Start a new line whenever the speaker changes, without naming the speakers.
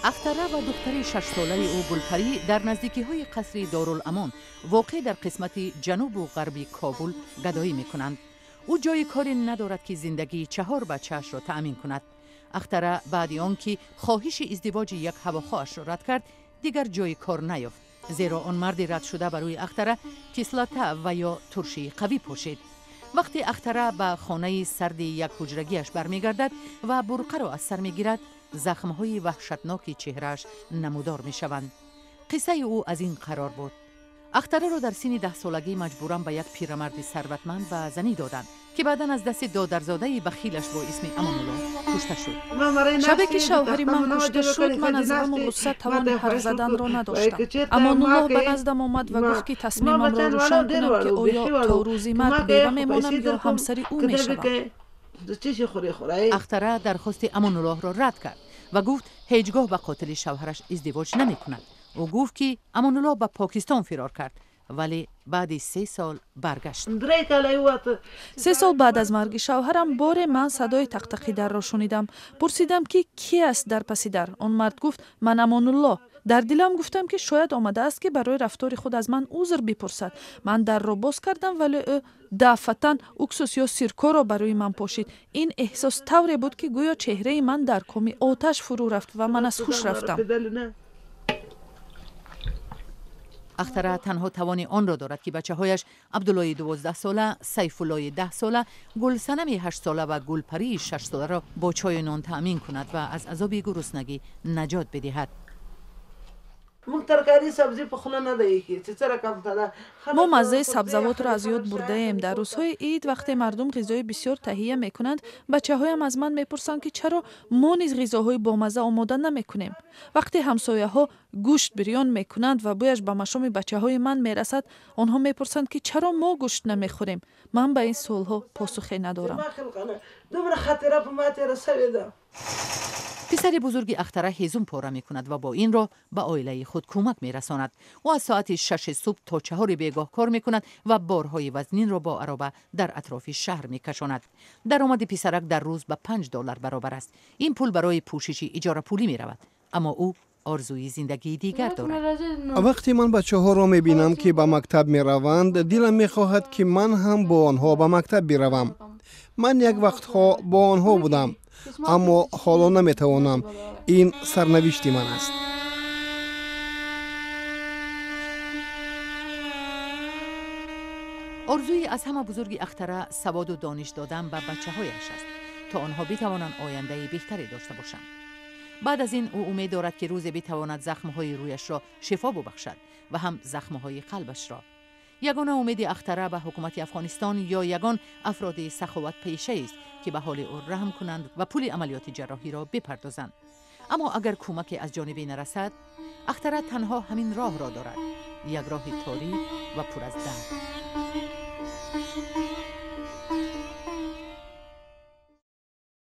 اختره و دختر 6 ساله او گلپری در نزدیکی‌های قصر دارالامان واقع در قسمت جنوب و غربی کابل گدایی می‌کنند. او جای کاری ندارد که زندگی 4 بچه‌اش را تأمین کند. اختره بعد آنکه خواهش ازدواج یک هواخواهش را رد کرد، دیگر جای کار نیافت، زیرا آن مرد رد شده برای اختره کسلاته و یا ترشی قوی پوشید. وقتی اختره به خانه سرد یک حجرگیش برمیگردد و برقه را از سر میگیرد، زخمهای وحشتناک چهرهش نمودار میشوند. قصه او از این قرار بود: اختره را در سن 10 سالگی مجبوراً به یک پیرمرد ثروتمند به زنی دادند که بعداً از دست دادرزاده بخیلش با اسم امان‌الله کشته شد.
شبی که شوهر من کشته شد، من از غم و غصه توان حرف زدن را نداشتم. امان‌الله به نزدم آمد و گفت که تصمیمم را روشن کنم که آیا تا روزی مرگ بیوه میمانم یا همسری او میشوم.
اختره درخواست امان‌الله را رد کرد و گفت هیچگاه با قاتل شوهرش ازدواج نمی‌کند. او گفت که امان‌الله به پاکستان فرار کرد، ولی بعد 3 سال برگشت.
3 سال بعد از مرگ شوهرم بار من صدای تقتقی در را شنیدم. پرسیدم که کی است در پس در. آن مرد گفت من امان‌الله. در دلم گفتم که شاید آمده است که برای رفتار خود از من عذر بپرسد. من در را باز کردم، ولی دفعتاً اکسوس یا سیرکو را برای من پوشید. این احساس طوری بود که گویا چهره من در کمی آتش فرو رفت و من از هوش رفتم.
اختره تنها توانی آن را دارد که بچه‌هایش عبدالله 12 ساله، سیف‌الله 10 ساله، گلصنم 8 ساله و گلپری 6 ساله را با چای و نان تأمین کند و از عذاب گرسنگی نجات بدهد.
ما مزه سبزوات را از یاد برده ایم. در روزهای عید وقتی مردم غذای بسیار تهیه میکنند، بچه‌هایم از من میپرسند که چرا ما نیز غذاهای بامزه آماده نمیکنیم. وقتی همسایه‌ها گوشت بریان میکنند و بویش به مشام بچه‌های من میرسد، آنها میپرسند که چرا ما گوشت نمیخوریم. من به این سوالها پاسخی ندارم.
پسر بزرگ اختره هیزم پاره می کند و با این را به عائله خود کمک می رساند. او از ساعت 6 صبح تا 4 بیگاه کار می کند و بارهای وزنین را با عربه در اطراف شهر می کشاند. درآمد پسرک در روز به $5 برابر است. این پول برای پوشش اجاره پولی می رود، اما او آرزوی زندگی دیگر دارد.
وقتی من بچه‌ها را می بینم که به مکتب می روند، دلم می خواهد که من هم با آنها به مکتب بروم. من یک وقتها با آنها بودم، اما حالا نمیتوانم. این سرنوشت من است.
آرزوی از همه بزرگ اختره سواد و دانش دادن به بچه‌هایش است تا آنها بتوانند آینده بهتری داشته باشند. بعد از این او امید دارد که روزی بتواند زخم‌های رویش را شفا ببخشد و هم زخم‌های قلبش را. یگانه امید اختره به حکومت افغانستان یا یگان افراد سخاوت پیشه است که به حال او رحم کنند و پول عملیات جراحی را بپردازند. اما اگر کمکی از جانبی نرسد، اختره تنها همین راه را دارد، یک راه تاریک و پر از درد.